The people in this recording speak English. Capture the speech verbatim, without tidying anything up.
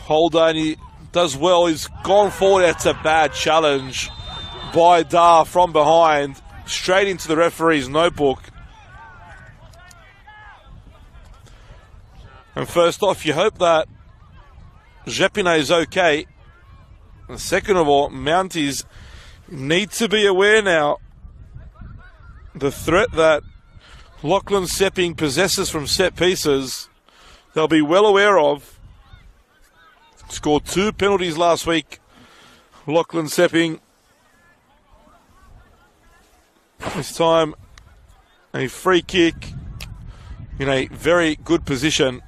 Haldane does well. He's gone forward. That's a bad challenge by Dar from behind, straight into the referee's notebook. And first off, you hope that Nepean is okay. And second of all, Mounties need to be aware now the threat that Lachlan Sepping possesses from set pieces. They'll be well aware of. Scored two penalties last week. Lachlan Sepping. This time a free kick in a very good position.